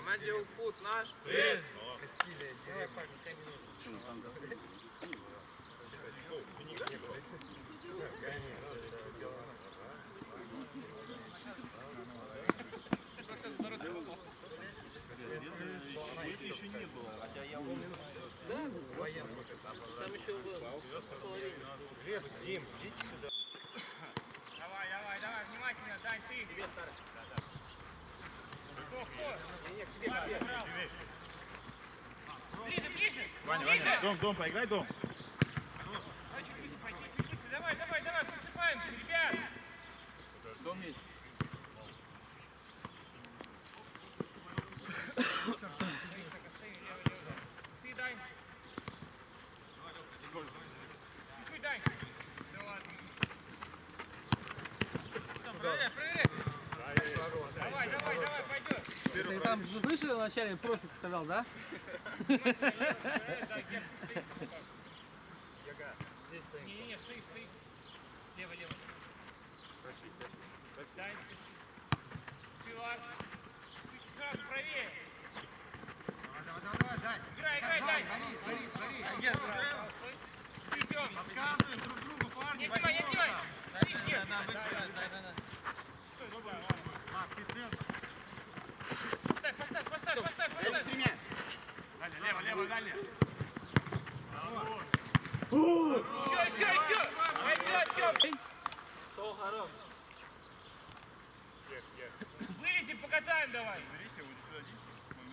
Мадил Фут наш. Привет. Давай, парни, 5 минут. Еще не было. Хотя я помню. Да, там еще было половина. Глеб, Дим, идите сюда. Давай, внимательно, Дань, ты. Тебе, старый. Кто? Нет, тебе, тебе. Ближе. Ваня, дом, поиграй, дом. Давай чуть выше пойди, чуть выше. Давай, просыпаемся, ребят. Дом есть. Ты, Дань. Чуть-чуть, Дань. Да ладно. Проверяй. Давай, пойдет. Ты там слышали вначале профик сказал, да? Не, стоишь. Лево. Дань. Успевай. Сразу правее. Давай, Дань. Играй, Дань. Борис. Идем. Подсказываем друг другу, парни. Не снимай. Марк, ты центр. Поставь. Лево, дальше. Еще. Пойдет, Тём. Кто хорош? Вылези, покатаем давай. Смотрите, вот сюда идите.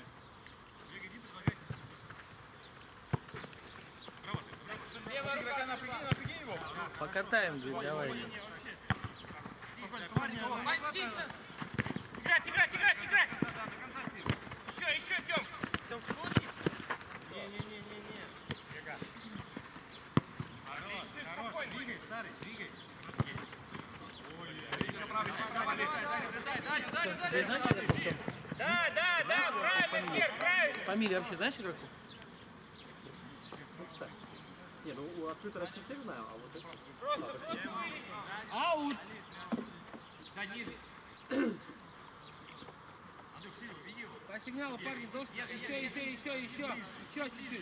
Левая рука. Напряги его. Покатаем, говорит, давай. Спокойно, парни. Играть. Еще, Тём. Лучки. Хорош. Двигай, старый, двигай. Ты знаешь игроку? Да, правильно. Фамилия вообще знаешь игроку? Ну, кстати. Не, ну у открытой России всех знаю, а вот это... Просто вылези. Аут! Да, ниже. По сигналу, парни, еще чуть-чуть.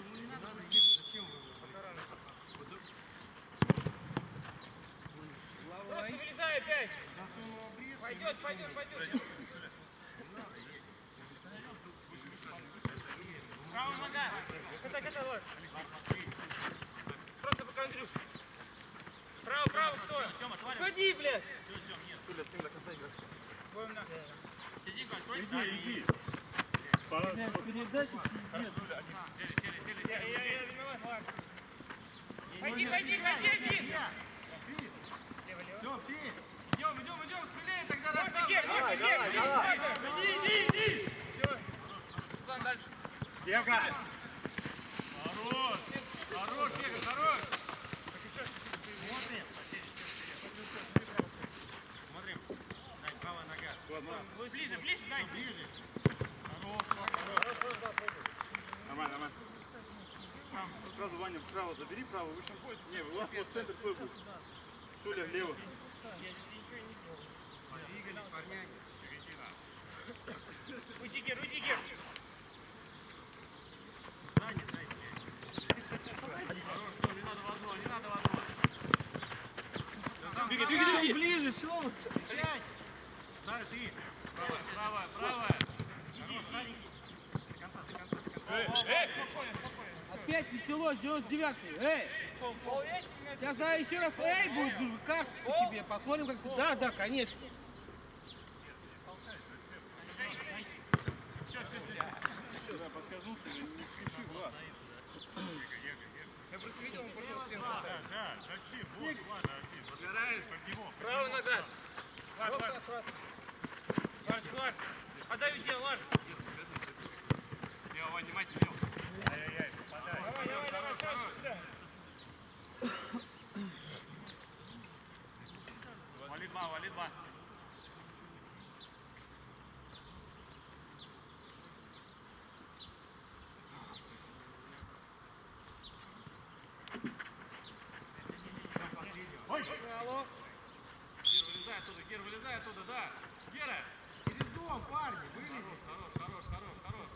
Просто вылезай опять. Пойдет. Правая нога. Катай, ладно. Просто пока, Андрюш. Право, стой. Ходи, блядь! Иди. Передачи Я виноват, ладно. Пойди, один. Тём, ты. Идем, смелее тогда расставим. Иди. Все. Сюда дальше. Бега. Хорош, хорош. Смотрим. Дань, правая нога. Ближе, Дань. Ближе. Нормально. Сразу, Ваня, вправо забери, вправо, выше. Не, у вас вот центр твой будет. Шуля влево. Двигались, парняги. Рудигер. Дань. Хорош, все, не надо в одно. Двигай, ближе, чего? Сядь. Старый, ты. Правая. Хорош, старенький. До конца. Спокойно. Опять началось, 99-й. Эй! Я знаю еще раз, эй, будет карточка тебе. Посмотрим, как ты... Да, конечно. Да, подскажу, что не спеши, Влад. Я просто видел, он пошел в стенку. Да, зачем? Вот, ладно, один. Подбираешь под него. Правая нога. Ладно. Ларч. Отдай дело, Ларч. Лево, Вань, внимательно, Лево. Ай-яй-яй, попадай. Давай, сразу сюда. Вали два. Ой! Алло. Гер, вылезай оттуда, да. Гера! Через дом, парни, вылези. Хорош.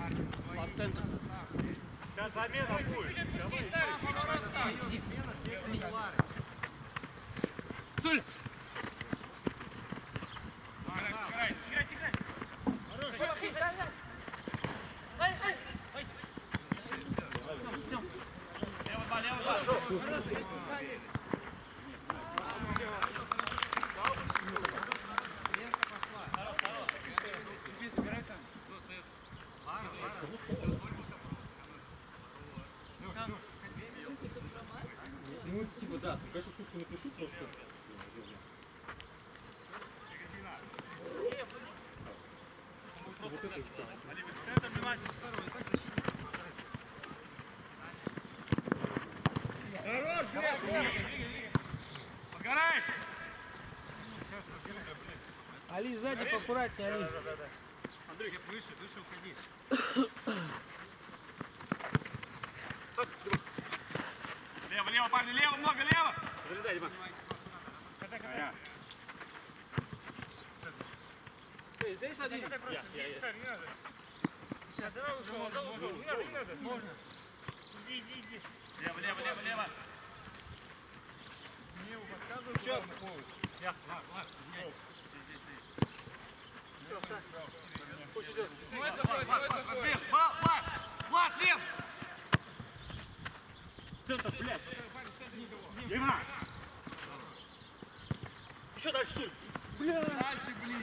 По центру. Сейчас замена будет. Чуть-чуть ставим поворот сам. Смена, все кулары. Суль! Играйте, играйте. Лево, два. Лента пошла. Лара. Ну, типа, да, конечно, шутку напишу просто. Вот это Центр внимательно. Хорош, Глеб! Подгораешь! Али, сзади поаккуратнее, Али. Андрей, выше уходи. Лево, парни, лево, много, лево! Залетай, Дима. Здесь один. Не надо. Сейчас, давай ушел. Не надо. Можно. Иди. Лево. Мне подсказывают, куда он уходит. Мой заходит. Влад, лев! Центр, блядь! Дима! Еще дальше, Суль! Дальше, блин.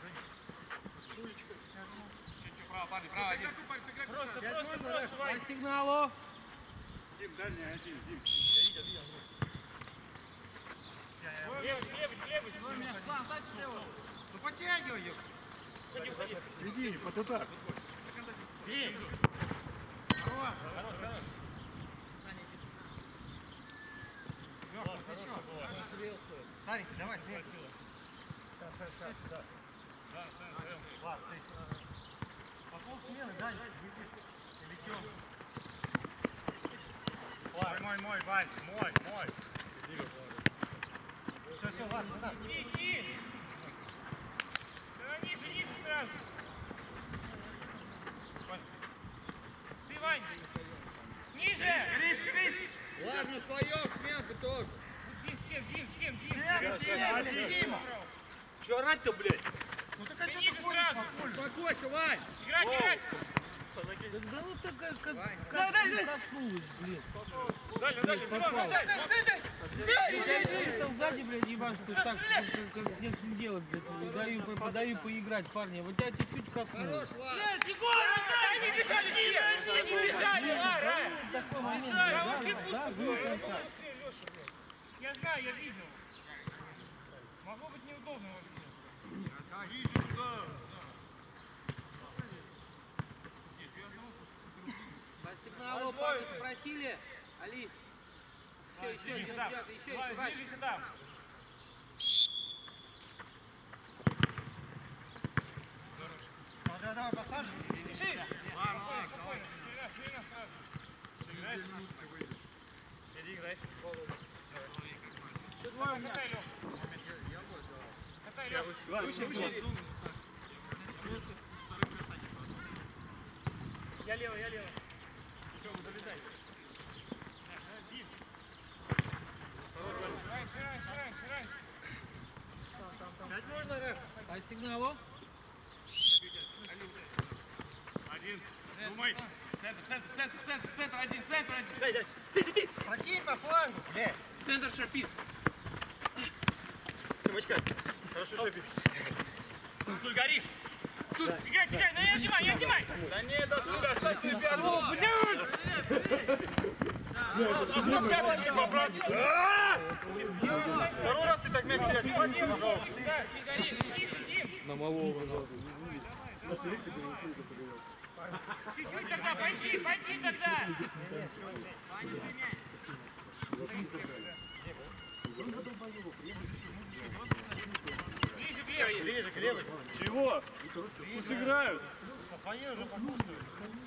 Чуть-чуть право, парни, право, один. Просто. По сигналу. Дим, дальний один, Дим. Левый. Ну подтягивай ее. Иди, под удар. Бей. Хорош. Лёша, ты чё? Старенький, давай, смерть. Ладно, ты. По полсмены, дай. Или чё? Мой, Вань, мой. Все, ладно, не надо. Иди. Давай ниже сразу. Ты, Вань. Ниже. Гриш! Ладно, свое, сменка тоже. Дим. Дима. Че орать-то, блядь? Ну так Ты ниже сразу. Успокойся, Вань. Играть. Да ну ты как Вань, проснулась, блин. Дальше, попал. дай. Я там сзади, блядь, ебашь, ты так, как нечего делать, блядь. Подаю поиграть, парни. Вот я чуть-чуть коснулся. Они бежали все. Они бежали, Лара. Такой момент, Я да, вообще да, пустой. был контакт. Я знаю, я видел. Могло быть неудобно вообще. Ближе сюда. По сигналу попросили. Али. Еще, ребята, еще, Вань. Там. давай, подсаживай. Шире. Ладно, Спокойно. Ширина сразу. Иди играй. Что двое у меня? Катай, Лёх. Катай, Лёх. Выше. Я лево. Раньше. Пять можно, Рэп? По сигналу. Один. Думай. Центр один. Дай. Прокинь по флангу, блядь. Центр шарпит. Тимочка, хорошо шапи. Суль, горишь. Суль, играй, но я отнимай. Да не, до сюда, оставь себе пятку. Блядь. Пяточки по-братски. Второй раз ты так мяч теряешь. Пойди, пожалуйста. Не гори, тише, Дим. на малого надо. Чуть-чуть тогда, пойди тогда. Ближе, Ближе. Чего? Пусть играют. На своей уже покусывают.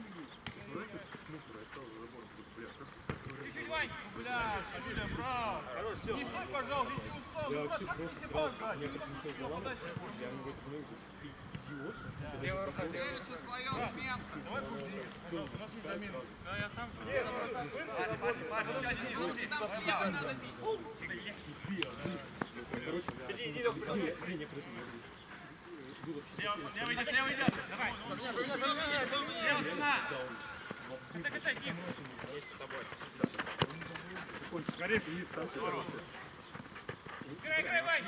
Чуть-чуть, Вань. Юля, браво. Хорош, все. Не стой, пожалуйста, если устал. Я Ну, вообще как просто ты сразу, пас, мне как начал заламывать, я ему говорю, ты идиот? Левая рука. Веришь в свою сменку. Давай Да, я там что Лево идет. Давай. Лево спина. это Дим. Горишь, и там все. Играй, Вань.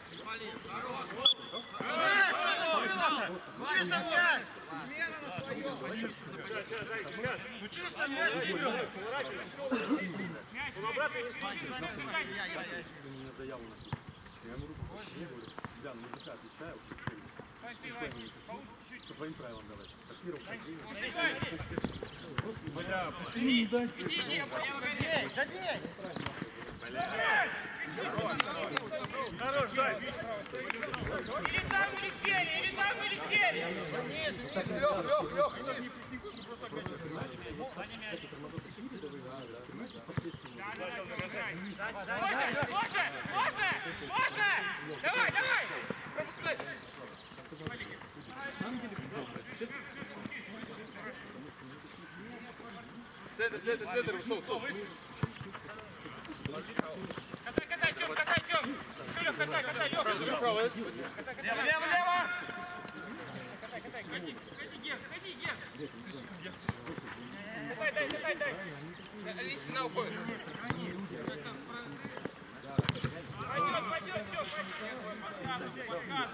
Чисто мяч! Смена на своем! Ну чисто мяч! Мяч, меня заяву написано. Я ему руку вообще говорю, да, на языка отвечаю, Вань, ты, Вань, получше чуть-чуть. по твоим правилам давай. Копировал, Слушай, Вань. Добей! Хорош, дай. Или там, или сели, или там, или сели. Лех, не присекут, просто агрессивно. Можно! Давай! Пропускай! Центр, ушел. Катай, Тём! Еще, Лёх, катай, Лёх! Лево! Катай! Ходи, Ген! Дай! Лезь, спина уходит. Пойдет, Тём, подсказывай.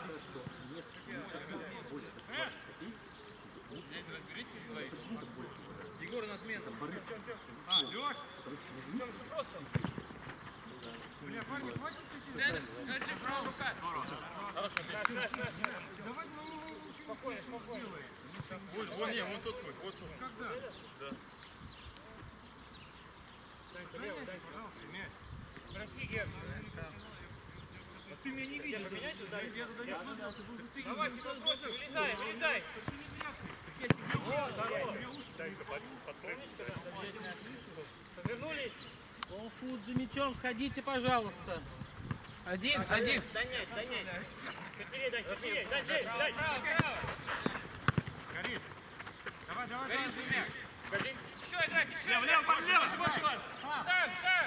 Здесь разберите двоих. Егор на смену. Леш? Просто. Бля, парни, хватит эти... Дальше правая рука. Давай, мы ничего не сделаем. Вон, не, вот тут. Когда? Да. Гоняйте, пожалуйста, мяч. Проси, Ген. Ты меня не видел. Поменяйся, да? Я туда не смотрел. Давай, тебе просто вылезай. Развернулись. Полфут за мячом, сходите, пожалуйста. Один. Дай мяч. Четыре, дай. Право. Горит. Давай. Горишь, мяч. Еще играть, еще. Лево, парень, лево. Сам. Сам.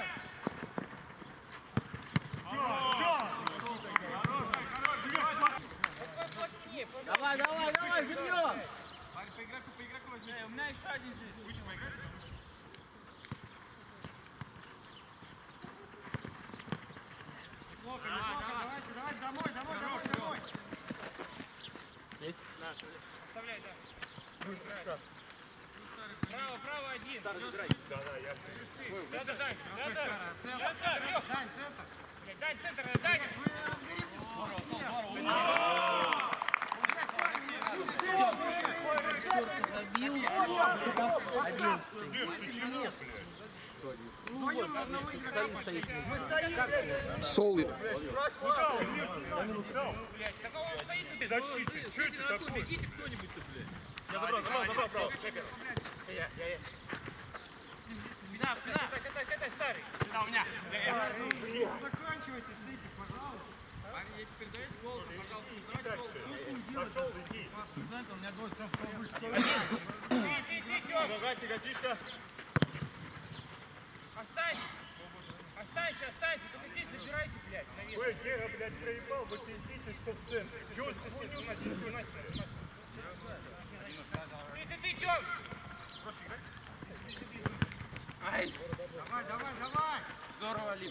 Давай, живем! Парень, по игроку возьми. У меня еще один здесь. Выше поиграть. Неплохо. Давайте, домой. Оставляй, да. Право, один. Центр, дай. Дань, центр. Дай, центр, дай. Вы разберитесь. Забил. Вдвоем на одного игрока пошли. Мы стоим. Сол. Блядь, такого он стоит. Защитник. Что это такое? Бегите кто-нибудь-то, блядь. Я забрал, право. Я. Спина. Катай, старый. Да, у меня. Заканчивайте с этим, пожалуйста. Парень, если передаете голос, пожалуйста, не трать голос. Что с ним делать? Вас, знаете, у меня двое, кто выше, кто Ты, Тём. Нога, тяготишка. Останься. Только здесь забирайте, блядь, навес. Ой, Гера, блядь, проебал, вы пиздите, что в центре. Чего ты Ты, Тём. Ай. Давай. Здорово, Лип.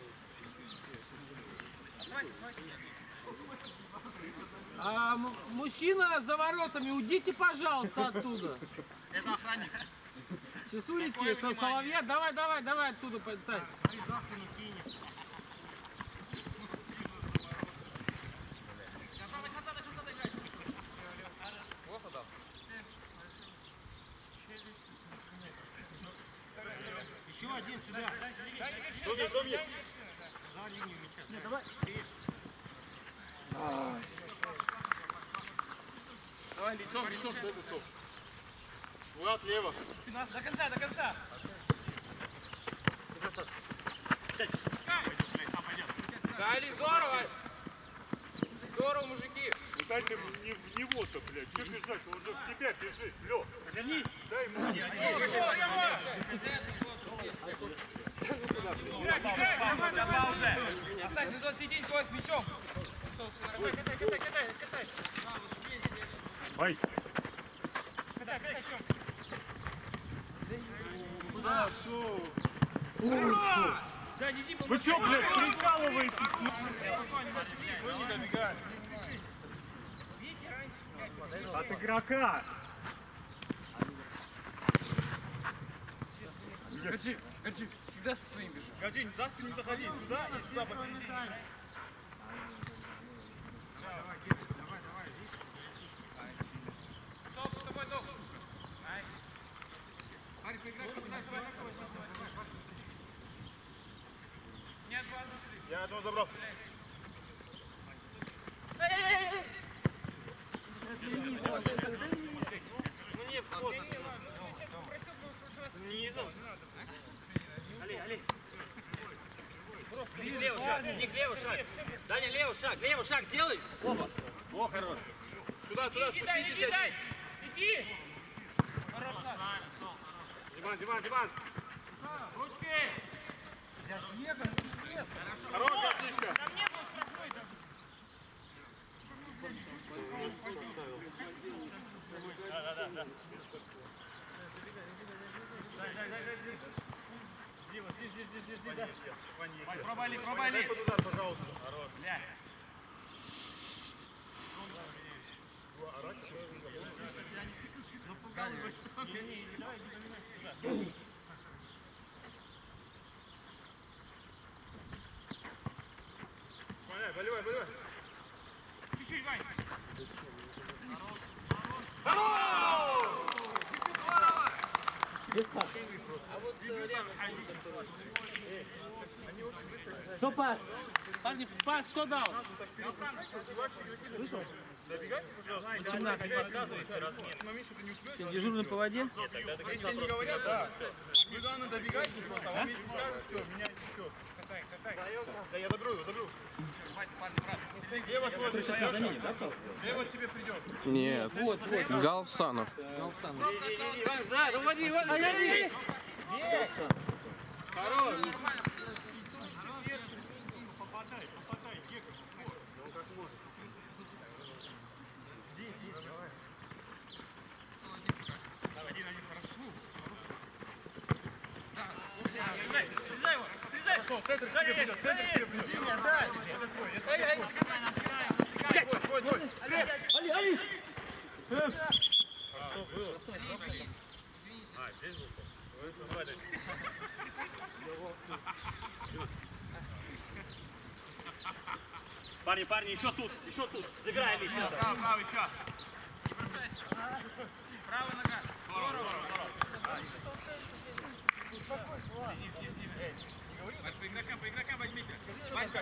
Мужчина за воротами, уйдите, пожалуйста, оттуда. Это охранник. Сисурите, Соловья, давай оттуда, Сань. Смотри, за спину кинем. Плохо дал. Еще один сюда. Кто мне? За линию мяча. Давай, лицом, кто лицом. Влад, лево. До конца. Дали, здорово, мужики. Дай ты не в него-то, блядь. Что бежать? Он же в тебя бежит, Лёх. Верни. Дай ему. Давай уже. Оставь, Назон, сидень, твой с мячом. Катай. Ай. Катай, Тём. Куда? Что? Да, не иди, Вы что, блядь, прикалываетесь? Вы не добегаете. От игрока. Гаджи, всегда со своим бежишь. Гаджи, за спину не заходи. Туда и сюда посередине. Стоп, с тобой, Док. Нет, Я одного забрал. Ник, левый шаг, Ник, левый шаг. Даня, левый шаг сделай. Оба. О, хорош. Сюда, Иди, дай! Иди! Диман. Ручки! Хорошая птичка. Там не был штрафной даже. Да. Пробали. Дай под удар, пожалуйста. Хорош. Поливай. Чуть-чуть, Вань. Кто пас? Парни, пас кто дал? Добегайте, пожалуйста. 18. Момент, что ты не успеешь. Дежурный по воде? Если они говорят, да. Вы, главное, добегайте просто, а вам если скажут, все, меняйте все. Да, я заберу его. Слева твой Слева тебе придет. Нет. Галсанов. Да, уводи. Хорошо, центр к тебе придет. Это твой. Твой. Али. Парни, еще тут. Забираем их. Право, еще. Правая нога. Здорово. По игрокам возьмите. Ванька,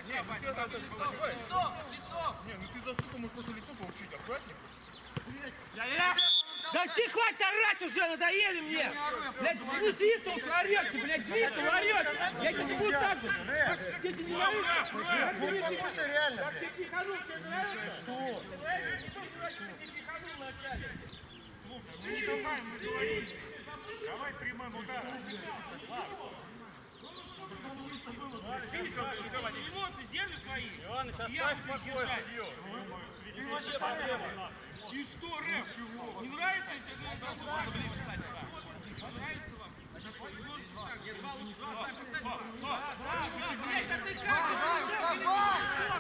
лицо. Не, ну ты за суку можешь просто лицо получить, аккуратнее. Да все, хватит орать уже, надоели мне! Блядь, свистом орете, блядь, свистом орете! Я тебе не буду так же! Как тебе не нравится? Успокойся, реально. Как ты пиханул, тебе нравится? Что? Тебе нравится не то, что ты пиханул вначале. Мы не давай, мы говорим. Давай примем удар. Эмоции держи свои. Иван, сейчас Я буду держать. И что, Рэп? Не нравится? Нравится вам? Егор Чусак, я два лучше. Да, блядь, а ты как?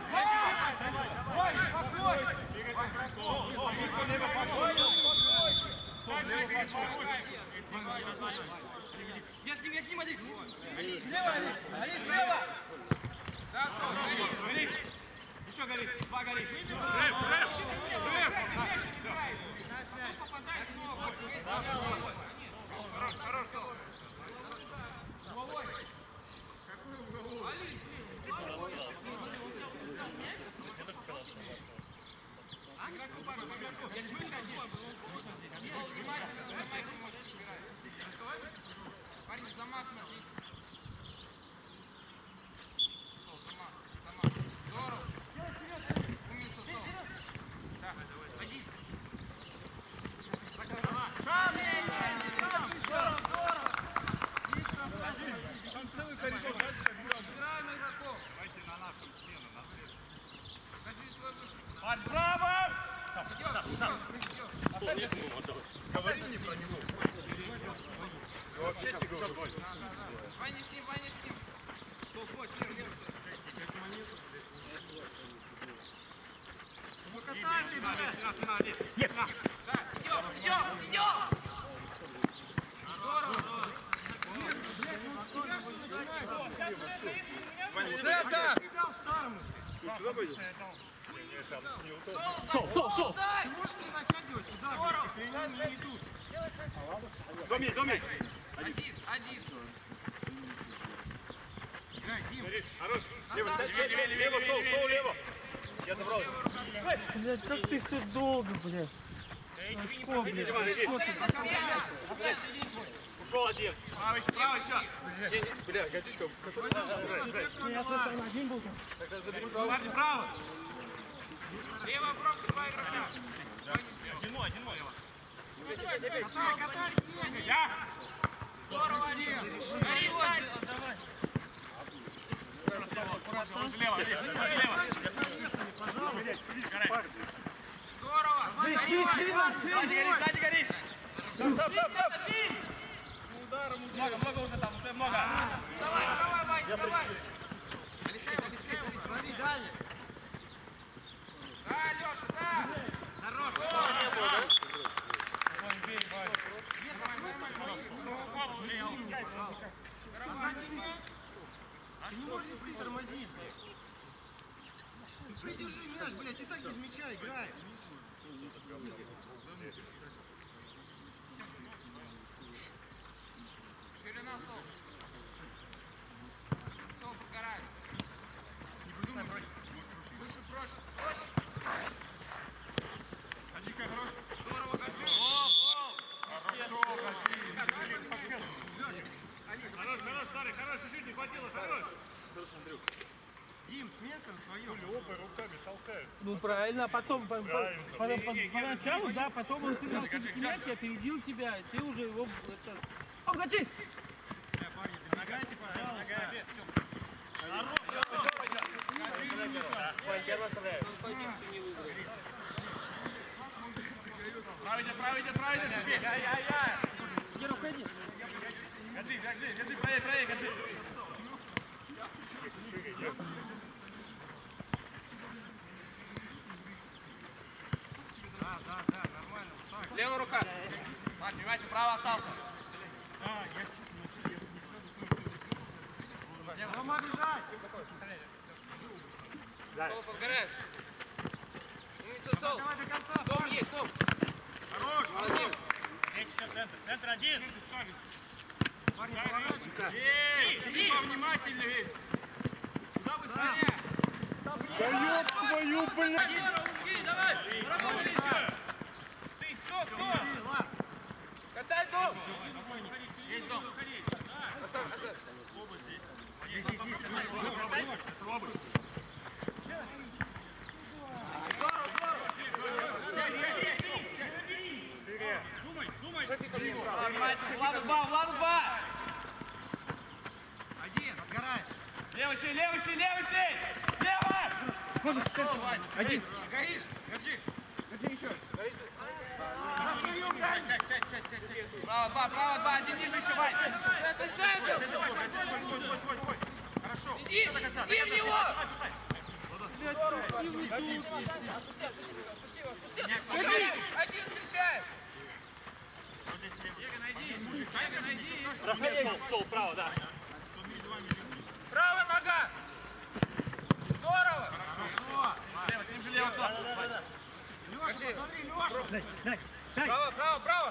Я с ним, Олег. Слева, Олег, слева. Да, горит. Еще горит, два горит. Рэп. Попадай снова. Хорош, Сол. Головой. Какой уголовой? Олег, парень, замах смотри. Сол, замах. Здорово. Умница, Сол. Да. Ваня с ним, Ваня с ним. Ну катай ты, блядь. Идем! Центр! Слушай, туда пойдем. Сол! Ты можешь не натягивать туда, блядь, если они не идут. Домик! Один. Играй, Дим. Лево, лево, сол, лево. Я забрал. Блядь, как ты все долго, блядь. Очко, блядь, очко ты. Ушел один. Правый еще. Бля, гачичка. Я только на один был там. Тогда заберем право. Право. Лево, пробки, два игрока. Один мой. Катай, снег. Я. Здорово, один. Гори, встань. Лево. Здорово. Сзади горишь. Стоп. Ударом. Много уже там, уже много. Давай, Вань, давай. Смотри, дальше. Да, Леша, да. Хорош. Отдайте мяч. Ты не можешь притормозить, блядь. Придержи мяч, блядь, и так без мяча играй. Ширина, Сол. Сол, подгорай. Выше, проще. Хаджика, хорош. Здорово, Гаджи. Хорош, старый, хорош, чуть-чуть не хватило, хорош. Дим, сметка на своем. Руками толкают. Ну правильно, а потом поначалу, да, потом он сыграл все-таки мяч, я опередил тебя, ты уже его... Это... О, Гачи! Парни, помогайте, пожалуйста. Первый оставляю. Правый идет, шипи. Гера, уходи. Гаджи, правее, Гаджи. Да, нормально. Вот так. Левая рука. Марк, внимайте, право остался. Рома, бежать. Сол, подгорай. Умница, Сол. Давай до конца, Дом парни. есть, дом. Хорош. Молодец. Здесь еще центр один. Парни, поворачивайте. Эй, повнимательнее. Куда вы сами? Да ёб твою, блядь. Давай, работай еще. Ты, кто? Катай дом. Есть дом. Красавчик. Пробуй. Шефи ко мне. Влада два. Один, отгорай. Левый чей. Лево! Можно, один. Горишь, Гаджи. Гачи еще. Сядь. Право два, один ниже еще, Вань. Центр. Ой. Хорошо. Иди До конца. в него. Один встречает. Сол, право, да. Правая нога. Здорово. Лево, с ним же лево. Леша, Гаджи. посмотри, Леша. Право.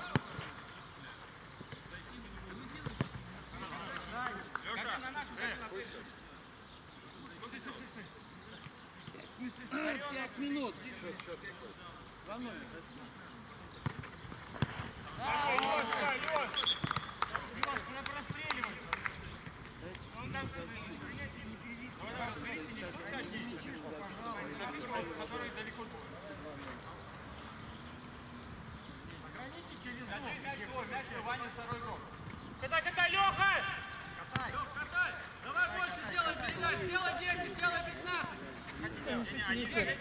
Леша, на нашу. 5 минут. За мной. Который далеко. Ограните через мяч, Ваня второй игрок. Катай, Леха! Катай. Давай больше сделай передач, сделай 10, сделай 15.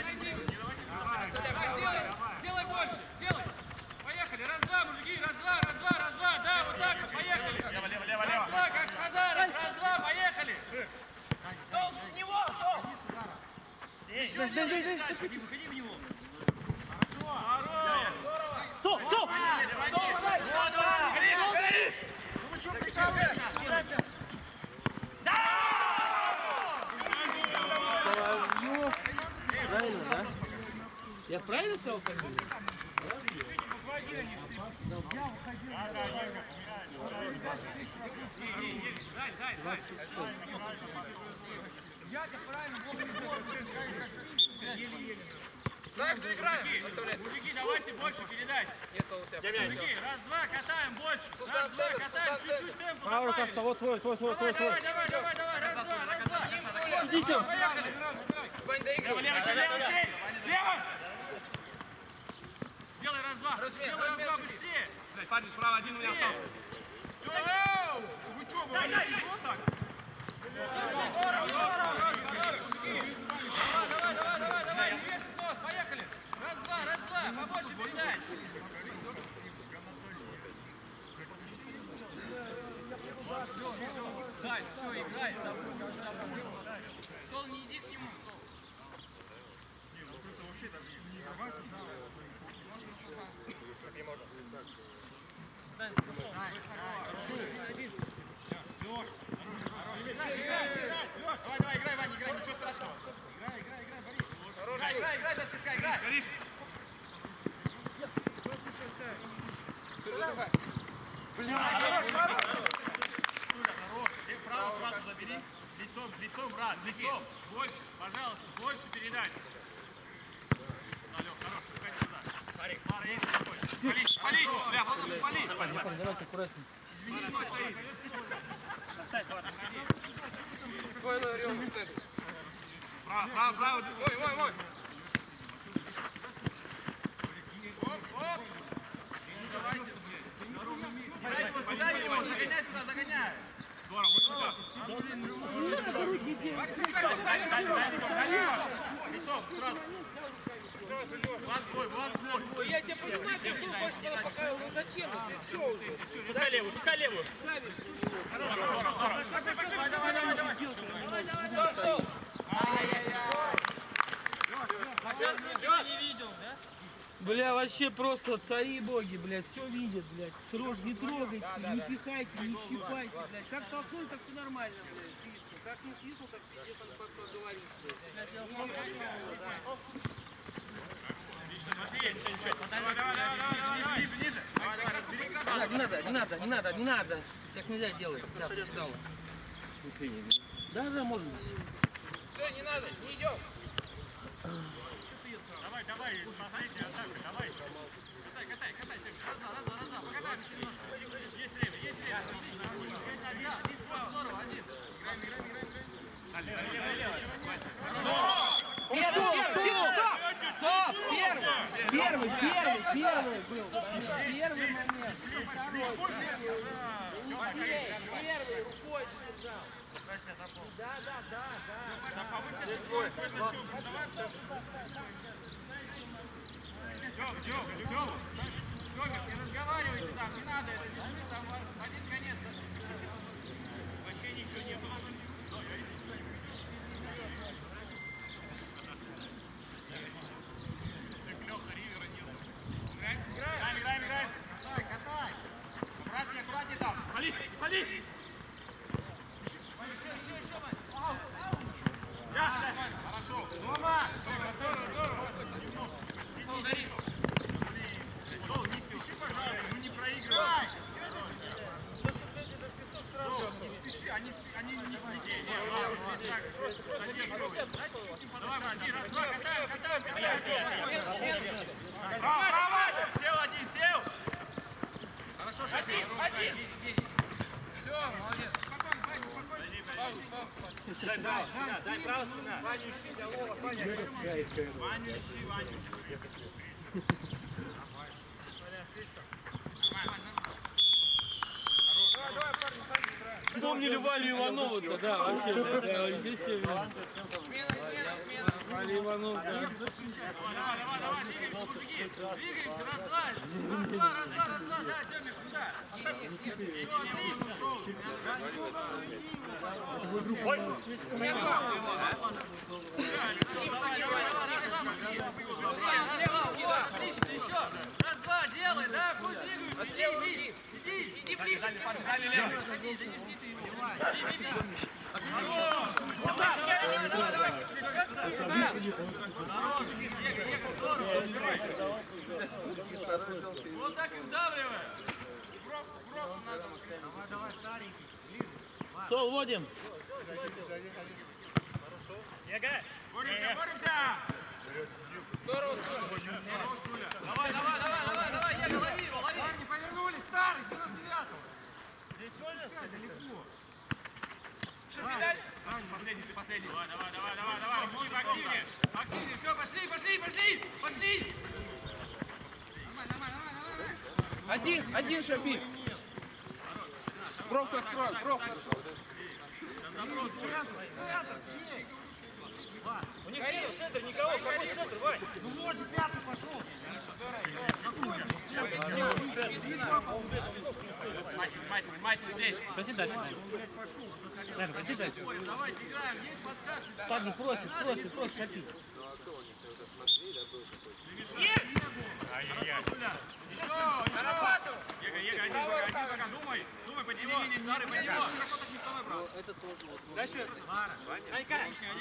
Делай больше, делай. Поехали, раз-два, мужики, раз-два, да, вот так, поехали. Лево. Стоп, стоп! Правильно, да? Я правильно сказал? Так же играем. Мужики, давайте больше передай. Мужики, раз-два, катаем больше. Раз-два, катаем, чуть-чуть темпу Правый добавили. как-то, вот твой. Давай, раз-два. Идите. Лево, чей. Лево! Делай раз-два. Делай раз-два быстрее. Парень, справа один у меня остался. Все, вы что, вы тяжело так? Давай, не вешай нос, поехали. Раз-два, побольше передай. Дай, все, играй. Сол, не иди к нему, Сол. Давай, играй, Ваня, играй, ничего страшного. Играй, играй, до свистка, играй. Хорош. Ты вправо сразу забери. Лицом, брат, лицом. Больше, пожалуйста, больше передай. Алёх, хорош, выходи туда. Парик, Мара, едь с тобой. Пали, бля, Владус, пали. Давайте аккуратнее. Извини, стой, стоит. Достать, ладно, ходи. Право. Мой. Оп. Дай его, загоняй туда, загоняй. Здорово, вот сюда. Лицом, сразу. Влад твой. Я тебя понимаю, ты что хочешь, пока его зачем? Все уже. Пускай левую. Давай. А сейчас никто не видел, да? Бля, вообще просто цари и боги, блядь, все видят, блядь. Не трогайте, не пихайте, не щипайте, блядь. Как толкнул, так все нормально, блядь. Свистнул. Как не свистнул, так пиздец, он поговорит, Ниже. Давай, разберись. Не надо. Так нельзя делать. Да, стало. Да, может быть. Все, не надо, не идем. Давай, посмотрите, атака, давай. Катай, раз-два, покатаем еще немножко. Есть время. Один справа, здорово, один. Первый был. Первый момент. Первый рукой держал. Да. Тёмик, не разговаривайте там, не надо это делать, там один конец. Вообще ничего не было. Лёха Ривера делает. Играем. Катай. Аккуратнее там. Пали! Хорошо. Слова. Сол, не спеши, пожалуйста, ну не проигрывай. Сол, не спеши, они не полетели. Давай, ходи, раз-два, катаем. Право! Сел один, сел! Хорошо, Шапи. Все, молодец. Дай право спина. Ваню ищи. Помнили Валю Иванову-то, да, вообще, да, здесь все видно. Смена. Али Иванов, да. Давай, двигаемся, мужики. Двигаемся, раз, два, да, Тёмик, куда? Все, отлично. Отлично, еще. Раз, два, делай, да, пусть двигаются. Иди ближе. Дали левый. Вот так и вдавливай. Давай, старенький. Сол, вводим. Боремся. Давай, Ега, лови его, лови. Парни, повернулись, старый, 99-го. Здесь можно? Далеко. Последний. Давай. Активнее. Все, пошли. Нормально. Один шапи. Бровку открой, бровку. Центр, чей? У них нет центр, никого. Какой центр, Вань? Ну вот, пятый пошел. Внимательно здесь. Проси дальше. Даже, проси дальше. Давайте играем. Есть подсказки. Так, ну просит, шапи. Ега, один пока. Думай под него. Старый под него. Дальше. Найка.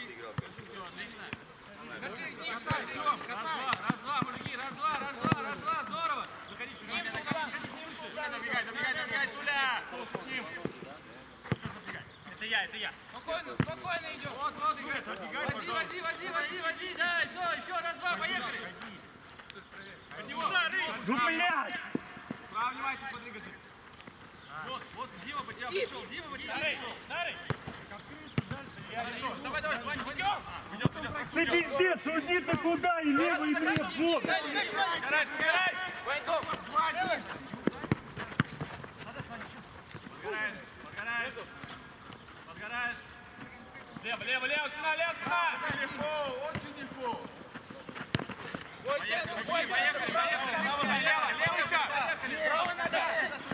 Раз, два, мужики, раз, здорово. Заходи чуть-чуть. Добегай, Суля. Это я. Спокойно идем. Вот, вози, да, еще, раз, два, поехали. Под него. Ну, блядь! Право, внимательно, подвигаться. Вот, Дима по тебя пришел. Старый. Хорошо, давай, Ваня, идем. Ты пиздец, уйди ты куда, и левый, и мне в бок! Подгорай. Ваньков. Подгорает. Лево, спина. Очень легко. Поехали. Левый шаг. Правая нога.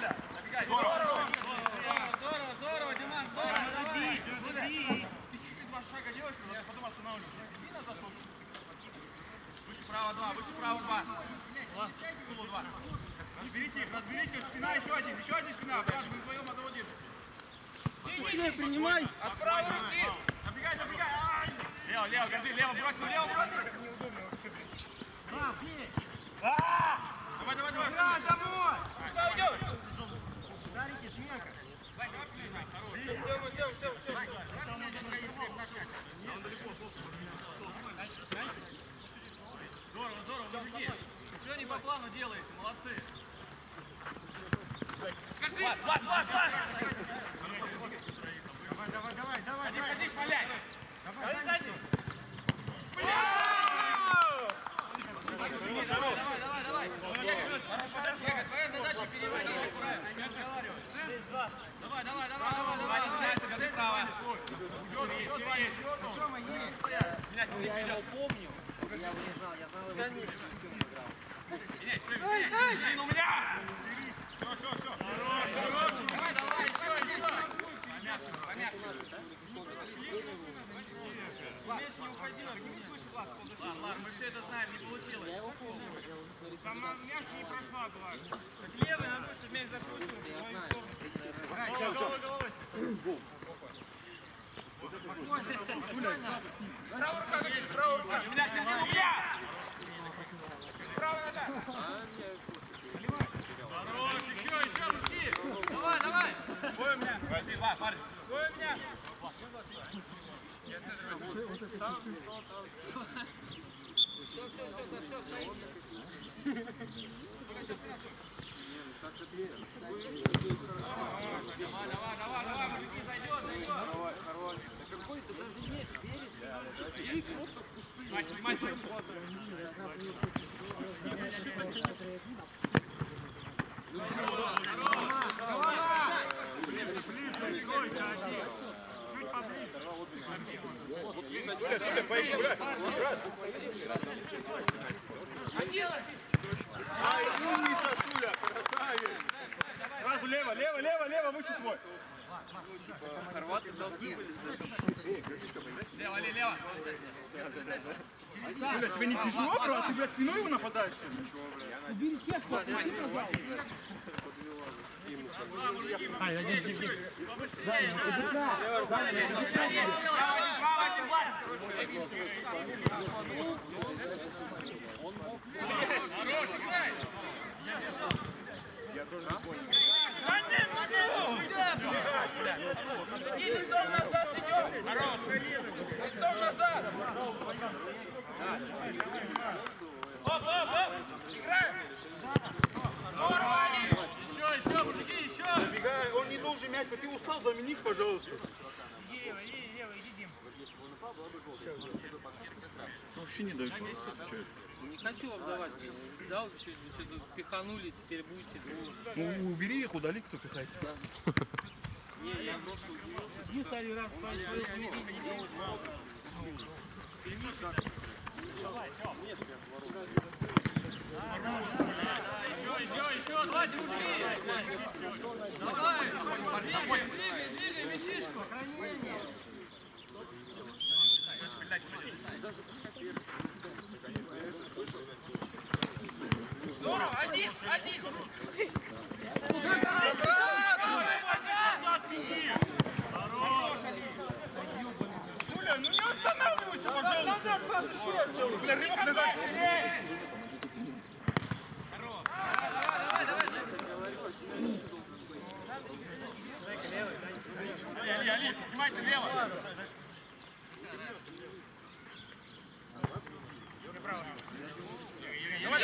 Здорово, Диман, здорово. Давай. Ты чуть-чуть 2 шага делаешь, но потом останавливаешься. Иди назад тоже. Выше право 2. Сулу 2. Разберите, спина, еще один спина. Брат, вы вдвоем одного держите. Принимай. От правой руки. Добегай. Ай! Лево, держи, лево бросил. Да, бей. Давай. Играй домой. Что идем? Старенький, сменка. Здорово, мужики. Все не по плану делаете, молодцы. Скажи. Давай. Ходи, шмаляй. Давай. Давай. Ега, твоя задача переводить. Давай. Центр, право. Идет, Ваня, идет он. Тёма, есть. Меня сидит, ведет. Меняй, у меня! Все. Давай, еще. Меньше не уходи, не выше, Влад. Ладно, мы все это знаем, не получилось. Там мяч не прошла, Влад. Так левый, надо, чтобы мяч закрутил. Головой. Правая рука, Гачи, правая рука. У меня середина, у меня! Правая нога. Хорош, еще, мужики! Давай! Бой у меня! Два, парень! Бой у меня! Давай, мужики, зайдет! Какой-то даже не верит. Ей просто в пустыне. Ближе, пойди, брат. Ай, умница, Суля, красавец. Сразу лево, выше твой. Лево, лево. Суля, тебе не тяжело, брат? Ты, блядь, спиной его нападаешь, что ли? Убери тех, Право, один, Влад. Хорош, играй. Иди лицом назад идем! Лицом назад! Оп! Играем! Здорово, Али! Еще, мужики, еще. Забегай, он не должен мяч, ты устал, заменишь, пожалуйста. Иди, лево, иди, Дим. Вообще не даешь. Не хочу отдавать. Дал чуть, что-то пиханули, теперь будете. Ну, убери их, удали, кто пихает. Не, я просто удивился. Иди, стали раз, свое поведение не делать. Еще, давай, мужики. Давай, двигай, мячишку. Здорово! Один! Суля, ну не останавливайся, пожалуйста. Бля, рыбок назад. Али, внимательно, лево. Давай,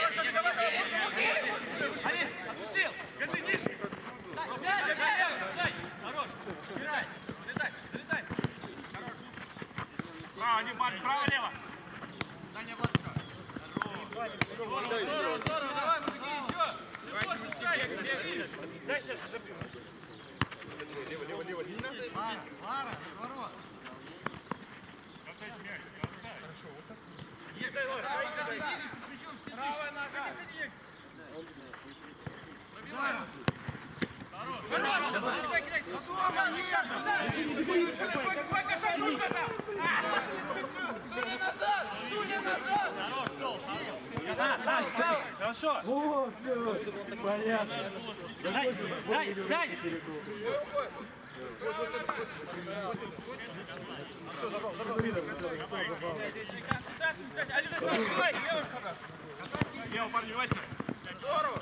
Али, отпустил. Держи, ниже. Дай. Хорош. Играй. Залетай. Хорош. Право, один парень, право-лево. Даня, Владка. Здорово. Давай, мужики, еще. Дай сейчас забью. Лево, не надо. Мара, разворот. Хорошо, вот так. Двигайся с мячом, все Правая нога! пробивай. Суля назад! Хорошо. О, все, понятно. Дай. Лево, парни, внимательно. Здорово!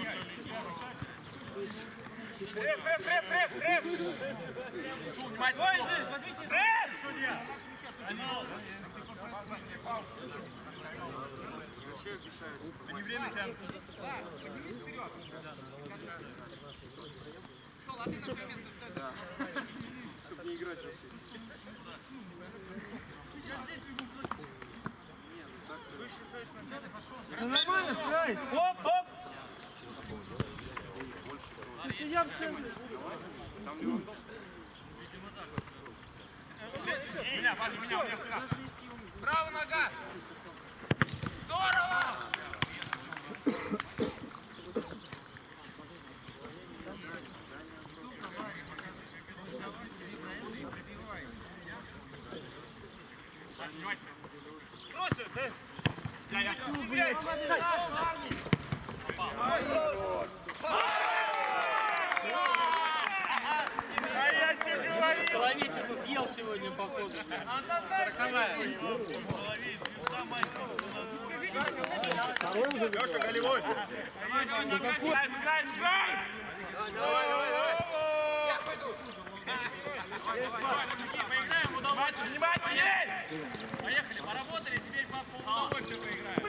Преф! Внимательно. Ой, здесь, возьмите. Преф! Судья. Они время тянут. Чтобы не играть вообще. Нормально, справить. Оп! Меня, парни, меня сюда. Право нога! Здорово! Внимательно. Просто, да? Я. А я тебе говорил! Соловей что-то съел сегодня, походу. Леша, голевой! Играй! Поиграем, удовольствие. Внимательнее! Поехали, поработали, теперь по удовольствию поиграем.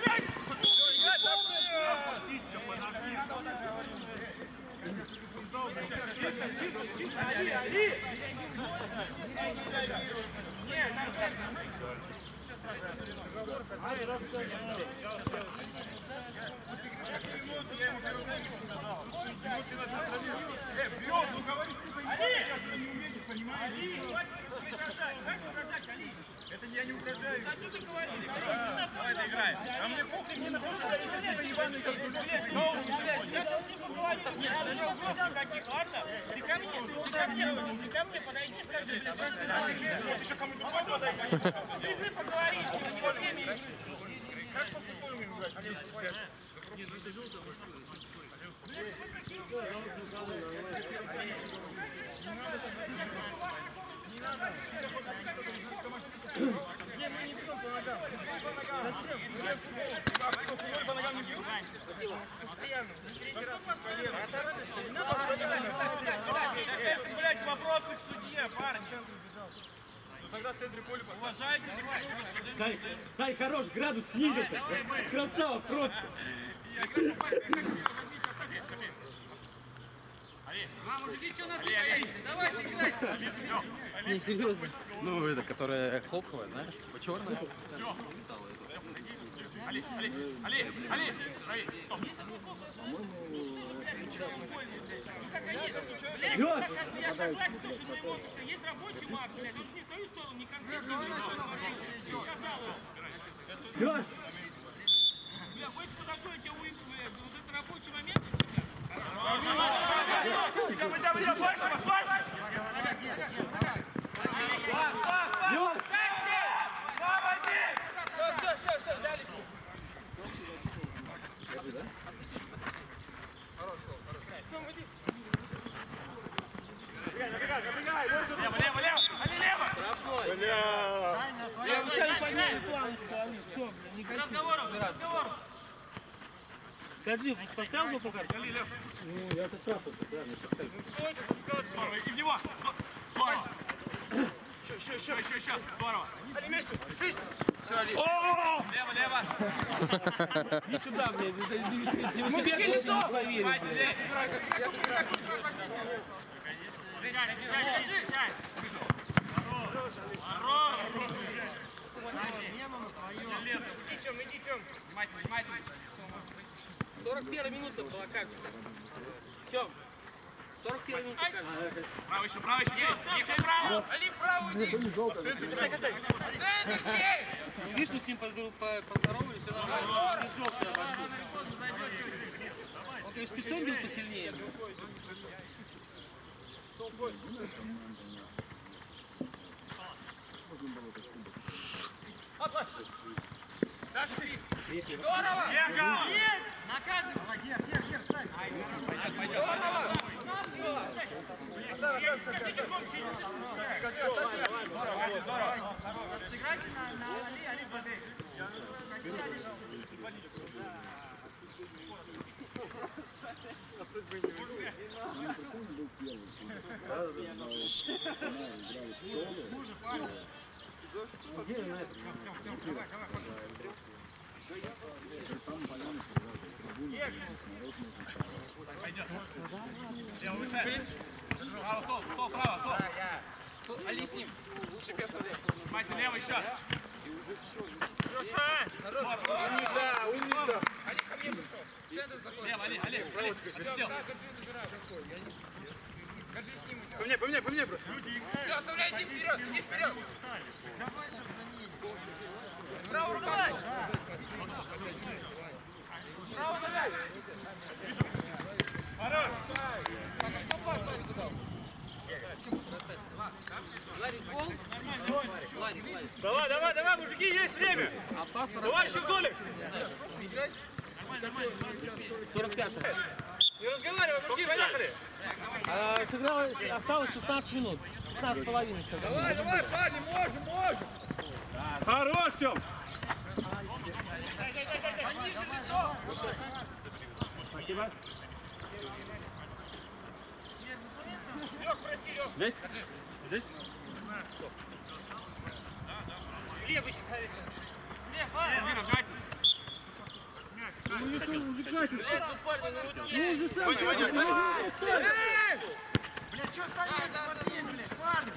Бьет, ну говори, сука, я не умеешь, понимаешь? Али, хватит выражать, как выражать, Али? Это я не угрожаю. А что ты говоришь? Давай доиграем. А мне похуй, мне на прошлый раз какие-то ебаные как бы Сейчас он с ним поговорит. Нет, ты не угрожал каких, ладно? Ты ко мне подойди, скажи, блядь, еще кому другой подойти. ты поговоришь, что не во время игры. Как по-футболу играть? Не, мы не бьем по ногам. Бей по ногам. Зачем? Где футбол? А что, футбол по ногам не бьют? Постоянно. Третий раз. Это, блядь, вопросы к судье, парень. Ну тогда в центре поля уважайте друг друга. Сай, хорош, градус снизил. Красава, просто. Мужики, что нас не давайте играть. Не, серьезно. Ну, это, которая хлопковая, знаешь? Черная. Али, стоп. Лёш! Я согласен, что не может. Есть рабочий маг, блядь. Он не в твою сторону, не конкретно. Сказал он. Лёш! Бля, хочешь подошел, я тебя уйду, блядь. Вот это рабочий момент. Лёш! Все, взяли все. Я вообще подняли планочку, а они кто, блин, не хотите. Разговор. Гаджи, поставил золотую карту? Ну, я это спрашивал, да, не поставил. Здорово, и в него. Здорово. Еще. Здорово. Али, Мишка. Все, Али. Лево. Иди сюда, блядь. Мы тебе лицо проверим. Иди, чем. Внимательно. 41 минута была карточка. Тём, 41 минута карточка. Право еще. Еще право. Али, право иди. Центр чей? Видишь, мы с ним поздоровались, все нормально. Без желтый обошли. Он, конечно, спецом бил посильнее. Здорово! Есть! Наказывай! Гер, ставь! Здорово! Сыграйте на Али побег. Хотите Али? Пойдет. Лево выше. Право, стол, право. Али с ним. Лучше пес туда. Мать, лево еще. Умница! Али ко мне пришел. Центр заходит. Лево, Али. Отсел. Держи с ним. По мне, бро. Все, оставляй, иди вперед. Право рука. Право давай. Хорош. Ларик, гол? Ларик. Давай, мужики, есть время. Давай еще голик. 45-й. Не разговаривай, мужики, поехали. Осталось 16 минут. 15,5. Давай, парни, можем. Хорош, Тём! Пониже лицо. Спасибо. Лёг, проси, Лёг. Здесь? Левый. Блядь, что стоять? Смотри, блядь, парни.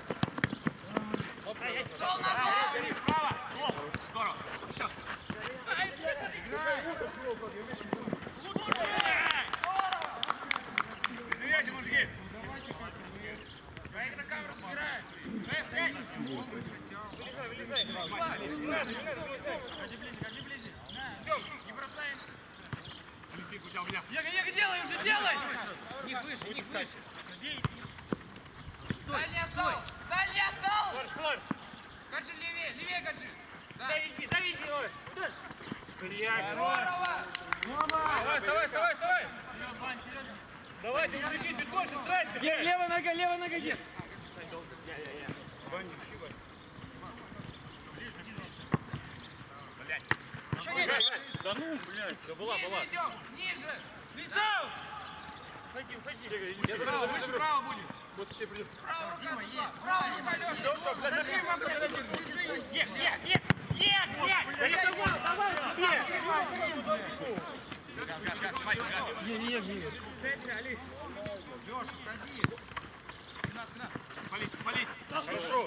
Стол назад! Право. Здорово. Еще. Извините, мужики. Я их на камеру собираю. Вылезай, вылезай. Не надо, не надо, вылезай. Ходи ближе. Тём, не бросаемся. Ега, делай уже, делай! Ник выше. Дальний остал! Клар! Гаджи левее гаджи! Давите, ой. Блядь, здорово! Вставай! Давайте, убеги чуть больше, здрасте! Левая нога, где? Да ну, блядь, все, была. Ниже! Лицом! Уходи. Выше право будет. Правая рука пошла! Правая рука, Леша! Дима, блядь! Нет! Да не давай тебе! Палить. Хорошо.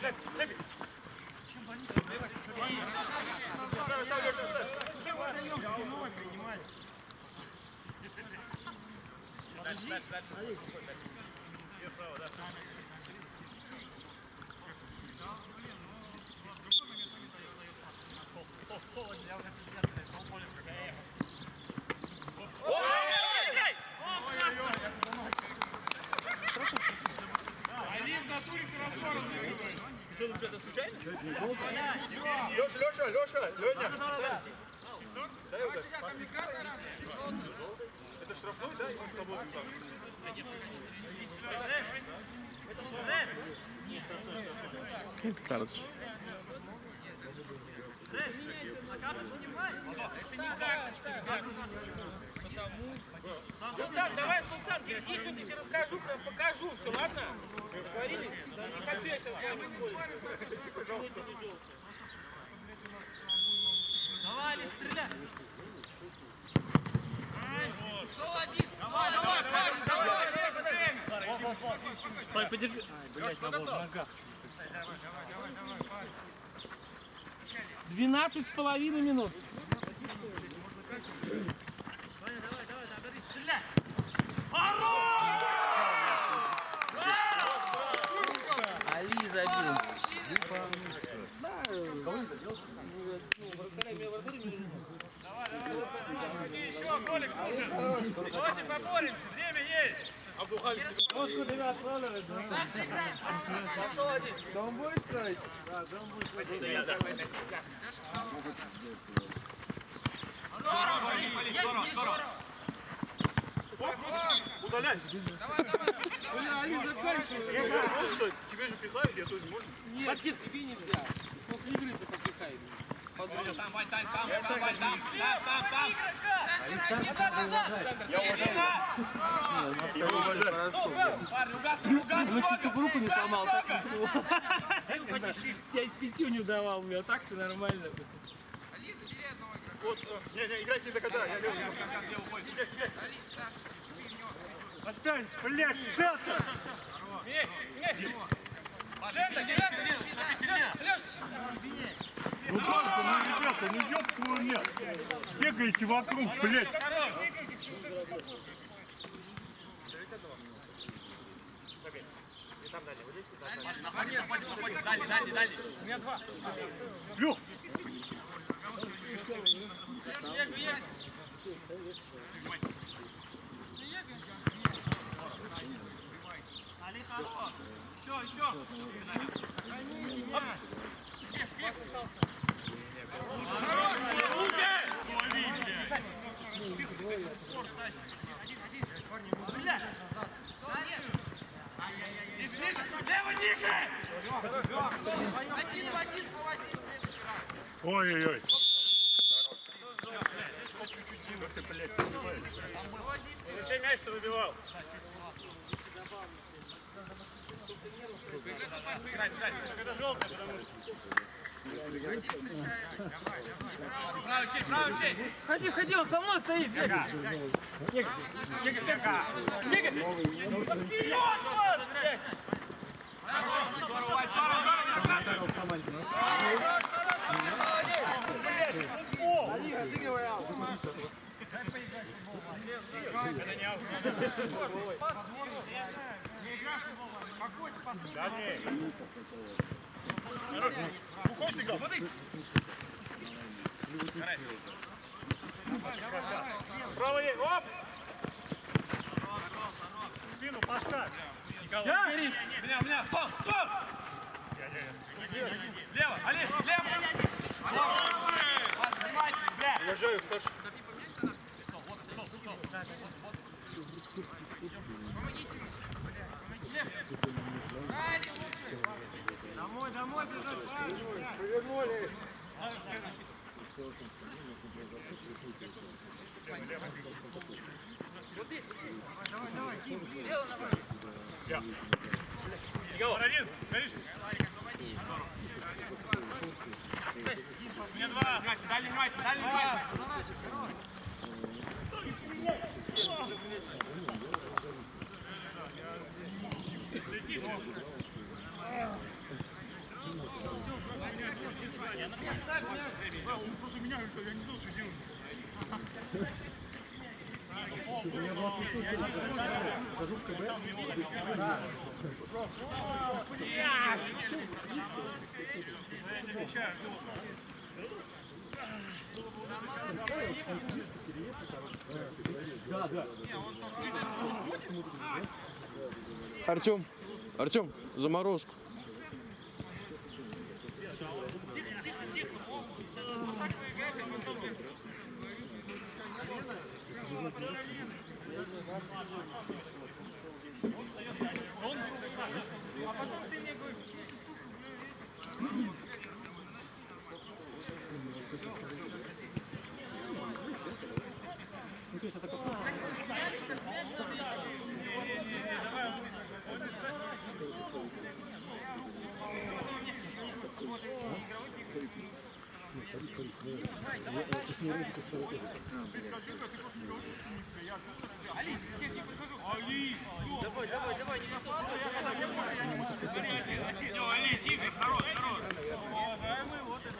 Они в натуре хорошо разыгрывают. Что, ну это случайно? Леша, Леня. Дай удар. Это штрафной, да? И он с тобой туда. Карточка. Султан, давай, Султан, через 10 минут я тебе расскажу, прям покажу все, ладно? Договорились? Да не хочу я сейчас я выходить. Давай, Али, стреляй! Стой, подержи. Блять, надо в ногах. 12,5 минут. Стреляй! Али забил. Еще, Толик нужен! Давайте поборемся, время есть! Пошел один. Да он будет строить? Здорово! Удаляй. Бля, Али, заканчивай. Просто тебе же пихают, я тоже можно. Нет, тебе нельзя. После игры ты попихай. Подумай. Там! Я уважаю. Парни, Ну, чисто группу не сломал, так ничего. Я пятюню давал, у меня так все нормально. Али, забери одного игрока. Вот, не, играй с ним до конца. Я левый. Али, Саша, жми в него. Отдай, блядь, целся! Ну как-то, ну, ребята, ну ёб твою нет. Бегаете вокруг, блядь. Дальний. Люк, Али, хорош! Еще! Ниже! Лево, ниже! Один в один, повози в следующий раз. ой-ой-ой. Повози в следующий Зачем мяч-то выбивал? Это желтый, потому что... Правый чей! Ходи, он со мной стоит. Рукой сыграл, смотри. Право ей, оп! Спину поставь. Меня, стоп, стоп! Лево, Али, лево! Уважаю, Саша. Домой бежать, правильно. Повернули. Давай, Ким. Один, горишь? Мне два. Дальний внимательно, дальний внимательно. Он просто меня, я не знал, что делать. Скажу в КБ. Да, да. Артем, заморозку. А потом ты мне говоришь, что ты, сука, блядь. Ну, то есть это как... Али, здесь не подхожу. Али, давай, не находится. Все, Али, Игорь, хорош. Уважаемый, вот это.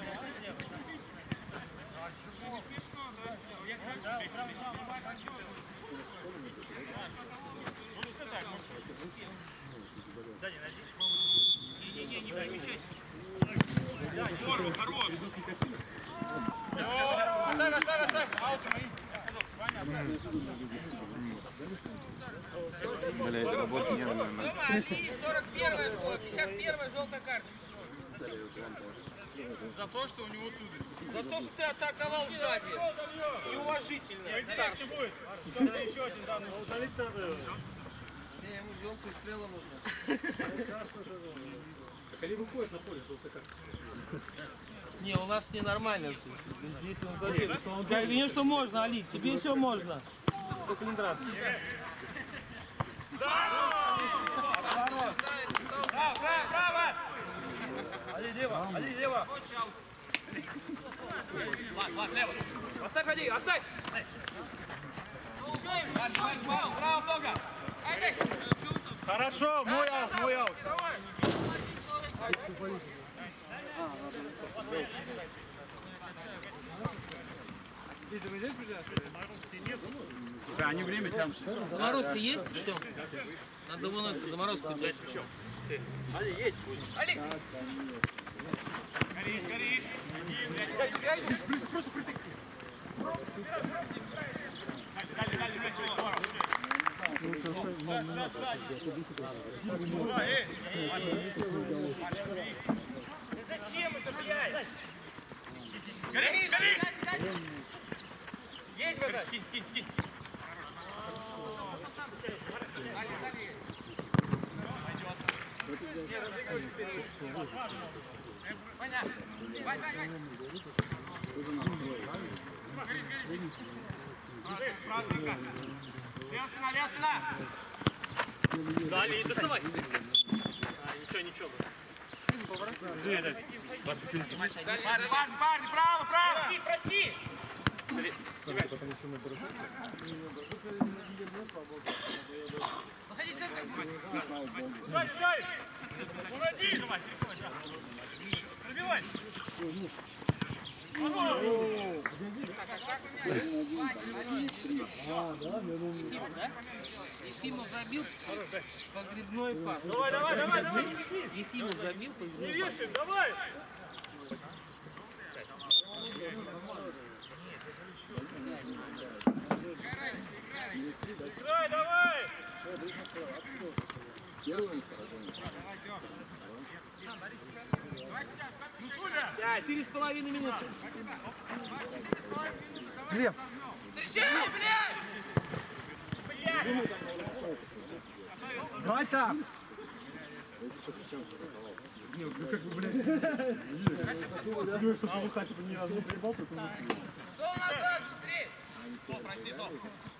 Не смешно, да? Точно так? Не перемещай. Здорово, хорош. Оставь. Ауты мои. Блядь, работа нервная. Дома, Али, 41-я школа, 51-я желтая карточка. За то, что у него суды. За то, что ты атаковал сзади. Неуважительно. Интересно будет. Еще один данный. Не, ему желтую слева нужно. Так они выходят на поле, желтая карта. Не, у нас ненормально. Конечно, можно, Али, тебе все можно. Только не драться. Право! Али, лево. Влад, лево. Оставь, Али, оставь! Право много. Хорошо, мой аут. Да, они время тянут. Заморозка есть? Что? Надо вон эту заморозку дать. Али! Горишь. Зачем это, блядь? Горишь. Есть вода? Скинь. Понятно. Vai. Лев спина. Дали, доставай. Ничего. Парни, право. Проси! Выходи в центр. Уходи. Пробивай. Ефимов, да? Ефимов забил погребной пас. Давай, давай, давай, давай, не беги. Ефимов забил Не погребной пас. вешай, давай. Играй, давай. Ну, Суля! 4,5 минуты. Глеб, Встречай, блядь! давай там. Не, ну как бы, блядь. Я думаю, что ты типа ни разу не приебал, поэтому... Сол назад, быстрее! Сол, прости, Сол.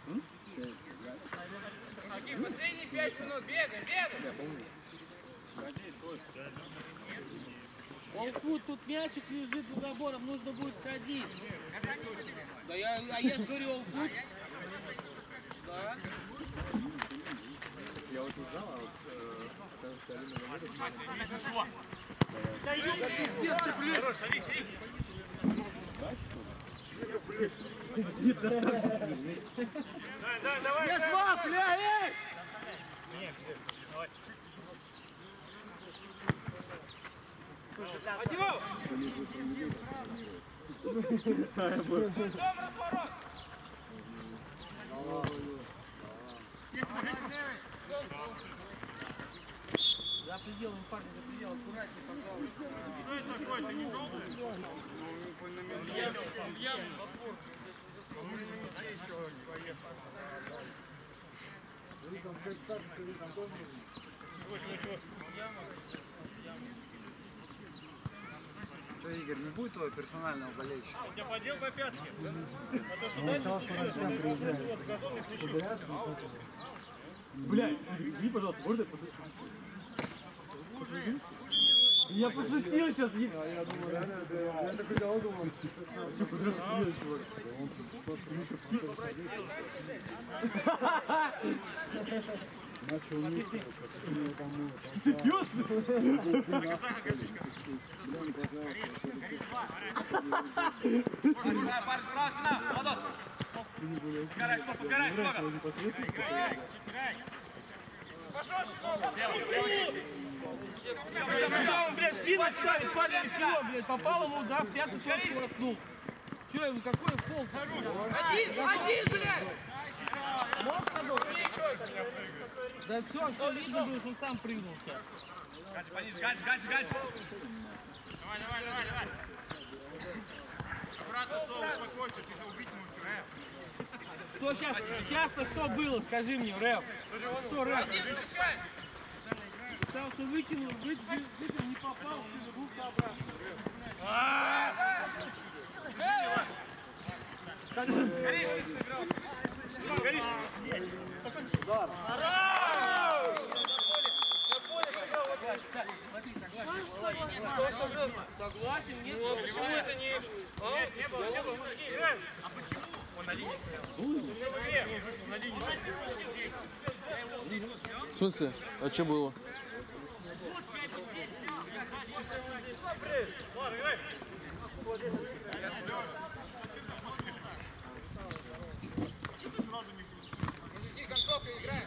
Мужики, последние 5 минут, бегаем, бегаем! Олкут, тут мячик лежит за забором, нужно будет сходить. Да я же говорю, Олкут. Да. Я вот узнал, а вот... Там все Алина говорит... Да иди, пиздец ты, блядь. Хорош, садись, садись. Давай, давай, Нет, давай. два, бля, эй! Нет, давай. Пойдем! Дом разворот! За пределом, парни, за пределом, аккуратнее, пожалуйста. Что это такое? Ты не желтый? В яму, в опор. Что, Игорь, не будет твоего персонального болельщика? У тебя подел по пятке. А то, что дальше вопрос вот газон и включил. Блядь, извини, пожалуйста, можно я пошутил? Я пошутил сейчас, я думаю, реально, я такой делал, думал, что, подожди, чувак? Он еще псих. Серьезно? Парень, справа спина, Владос! Подбирай, что, подбирай, что? Пошел, Щенок! Когда он, блядь, спину ставит, парень, чего, блядь, попал ему, да, в пятую точку воткнул. Че, ему какой фол? Один, блядь! Можешь с тобой? Мне еще Да все видно было, что он сам прыгнул сейчас. Ганч, пониже, Ганч, Ганч, Ганч! Давай, давай, давай, давай! Обратно, Сол, успокойся, ты убить не успеешь. Что сейчас? Сейчас-то что было, скажи мне, Рэп? Что, Рэп? один встречай! Пытался выкинул, выкинул, не попал, руку обратно. Согласен, нет? Ну, а почему это не... А? Не было, не было, мужики, играем. А почему? Он на линии стоял. На линии стоял. В смысле? А что было? Ладно, играй. И концовка играем!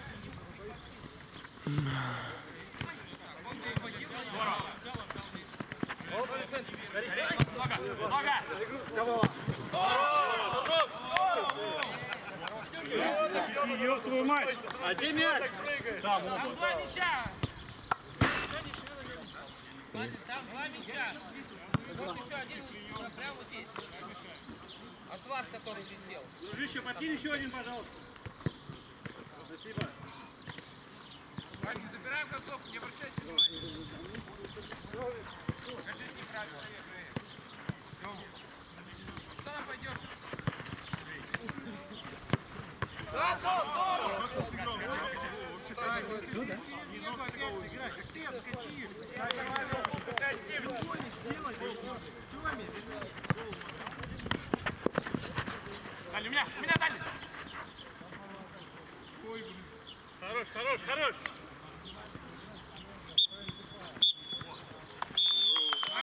Ёб твою мать! А где мяч? Там, Там два мяча! Там два мяча! Вот еще один, прямо вот здесь. От вас, который летел. Дружище, подкинь еще один, пожалуйста. Спасибо. Парни, забираем концовку, не обращайте внимания. Кажись, неправильно, сам пойдем. Да, здорово! Дали, у меня, дали! Хорош, хорош, хорош.